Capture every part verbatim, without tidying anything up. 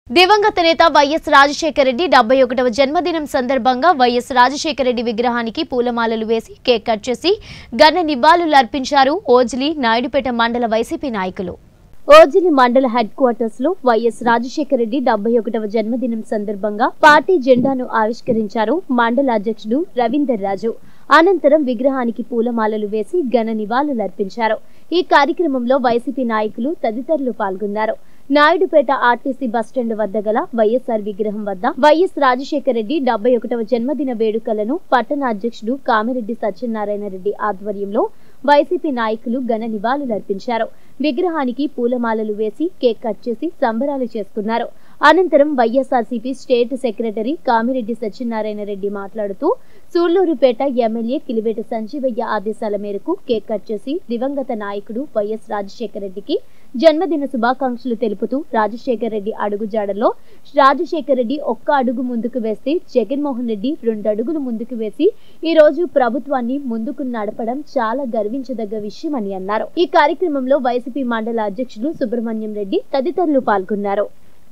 దివంగత నేత వైఎస్ రాజశేఖర రెడ్డి డెబ్బై ఒకటవ జన్మదినం సందర్భంగా వైఎస్ రాజశేఖర రెడ్డి విగ్రహానికి పూలమాలలు వేసి కేక్ కట్ చేసి ఘన నివాళులు అర్పించారు ఓజిలి నాయుడుపేట మండల వైసీపీ నాయకులు. ఓజిలి మండల హెడ్ క్వార్టర్స్ లో వైఎస్ రాజశేఖర రెడ్డి డెబ్బై ఒకటవ జన్మదినం సందర్భంగా పార్టీ జెండాను ఆవిష్కరించారు మండల అధ్యక్షుడు రవీందర్ రాజు. అనంతరం విగ్రహానికి పూలమాలలు వేసి ఘన నివాళులు అర్పించారు. ఈ కార్యక్రమంలో వైసీపీ నాయకులు తదితరులు పాల్గొన్నారు. నాయుడుపేట ఆర్టీసీ బస్టాండ్ వద్ద గల వైఎస్ఆర్ విగ్రహం వద్ద వైఎస్ రాజశేఖర రెడ్డి డెబ్బై ఒకటవ జన్మదిన వేడుకలను పట్టణ అధ్యక్షుడు కామిరెడ్డి సత్యనారాయణ రెడ్డి ఆధ్వర్యంలో వైసీపీ నాయకులు ఘన నివాళులు అర్పించారు. విగ్రహానికి పూలమాలలు వేసి కేక్ కట్ చేసి సంబరాలు చేసుకున్నారు. అనంతరం YSRCP state secretary Kamireddy Satyanarayana Reddy మాట్లాడుతూ సూళ్లూరుపేట ఎమ్మెల్యే కిలివేటి సంజీవయ్య ఆదేశాల మేరకు కేక్ కట్ చేసి దివంగత నాయకుడు వైఎస్ రాజశేఖర రెడ్డికి జన్మదిన శుభాకాంక్షలు తెలుపుతూ రాజశేఖర రెడ్డి అడుగుజాడల్లో రాజశేఖర రెడ్డి ఒక్క అడుగు ముందుకు వేస్తే జగన్మోహన్ రెడ్డి రెండు అడుగులు ముందుకు వేసి ఈ రోజు ప్రభుత్వాన్ని ముందుకు నడపడం చాలా గర్వించదగ్గ విషయమని అన్నారు. ఈ కార్యక్రమంలో వైసీపీ మండల అధ్యక్షుడు సుబ్రహ్మణ్యం రెడ్డి తదితరులు పాల్గొన్నారు.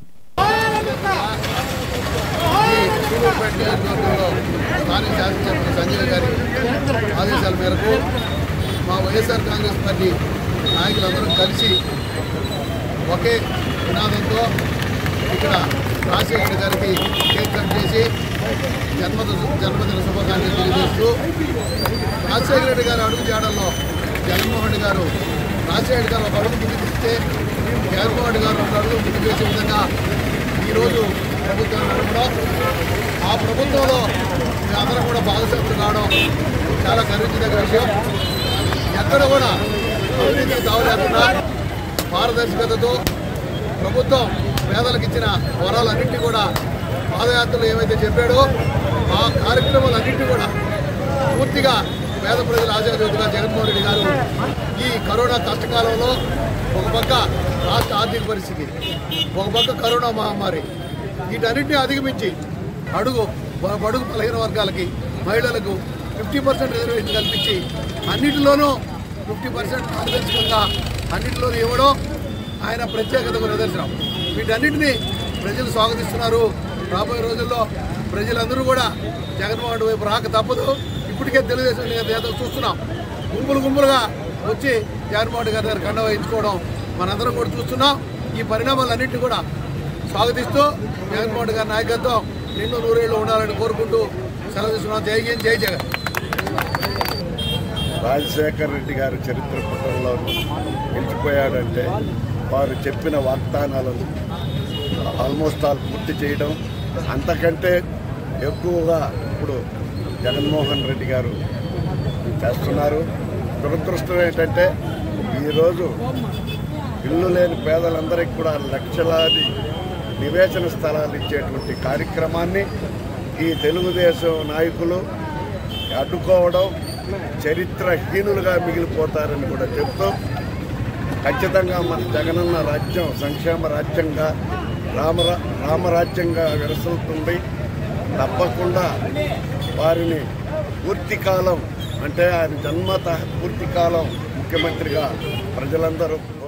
సంజయ్ గారి ఆదేశాల మేరకు మా వైఎస్ఆర్ కాంగ్రెస్ పార్టీ నాయకులందరూ కలిసి ఒకే నినాదంతో ఇక్కడ రాజశేఖర్ గారికి కేక్ కట్ చేసి జన్మదిన జన్మదిన శుభాకాంక్షలు తెలియజేస్తూ రాజశేఖర రెడ్డి గారి అడుగు జాడల్లో జగన్మోహన్ రెడ్డి గారు రాజశేఖర్ గారు ఒక అడుగు ముందుకు ఇస్తే జగన్మోహన్ రెడ్డి గారు ఒక అడుగు ముందుకు వేసే విధంగా ఈరోజు ప్రభుత్వం నడపడం, ఆ ప్రభుత్వంలో మేమందరం కూడా భాగస్వాములు కావడం చాలా గర్వించదగ్గ విషయం. ఎక్కడ కూడా అవినీతికి తావు లేకుండా పారదర్శకతతో ప్రభుత్వం పేదలకు ఇచ్చిన వరాలన్నింటినీ కూడా పాదయాత్రలు ఏమైతే చెప్పాడో ఆ కార్యక్రమాలన్నింటినీ కూడా పూర్తిగా పేద ప్రజల ఆశాజ్యోతిగా జగన్మోహన్ రెడ్డి గారు ఈ కరోనా కష్టకాలంలో ఒక పక్క రాష్ట్ర ఆర్థిక పరిస్థితి, ఒక పక్క కరోనా మహమ్మారి, వీటన్నింటినీ అధిగమించి అడుగు బడుగు బలహీన వర్గాలకి మహిళలకు ఫిఫ్టీ పర్సెంట్ రిజర్వేషన్ కల్పించి అన్నింటిలోనూ ఫిఫ్టీ పర్సెంట్ పారదర్శకంగా అన్నింటిలోనూ ఇవ్వడం ఆయన ప్రత్యేకతకు నిదర్శనం. వీటన్నింటినీ ప్రజలు స్వాగతిస్తున్నారు. రాబోయే రోజుల్లో ప్రజలందరూ కూడా జగన్మోహన్ రెడ్డి వైపు రాక తప్పదు. ఇప్పటికే తెలుగుదేశం నేతలు చూస్తున్నాం, గుంపులు గుంపులుగా వచ్చి జగన్మోహన్ రెడ్డి గారి దగ్గర కండ వహించుకోవడం మనందరం కూడా చూస్తున్నాం. ఈ పరిణామాలన్నింటినీ కూడా స్వాగతిస్తూ జగన్మోహన్ రెడ్డి గారి నాయకత్వం నిన్ను నూరేళ్లు ఉండాలని కోరుకుంటూ సెలవు తీసుకున్నాం. జై హింద్, జై జగన్. రాజశేఖర రెడ్డి గారు చరిత్ర పుటంలో నిలిచిపోయాడంటే వారు చెప్పిన వాగ్దానాలను ఆల్మోస్ట్ ఆల్ పూర్తి చేయడం, అంతకంటే ఎక్కువగా ఇప్పుడు జగన్మోహన్ రెడ్డి గారు చేస్తున్నారు. దురదృష్టం ఏంటంటే ఈరోజు ఇల్లు లేని పేదలందరికీ కూడా లక్షలాది నివేశన స్థలాలు ఇచ్చేటువంటి కార్యక్రమాన్ని ఈ తెలుగుదేశం నాయకులు అడ్డుకోవడం చరిత్రహీనులుగా మిగిలిపోతారని కూడా చెప్తూ ఖచ్చితంగా మన జగనన్న రాజ్యం సంక్షేమ రాజ్యంగా రామరా రామరాజ్యంగా విరసలుతుంది. తప్పకుండా వారిని పూర్తికాలం అంటే ఆయన జన్మత పూర్తికాలం ముఖ్యమంత్రిగా ప్రజలందరూ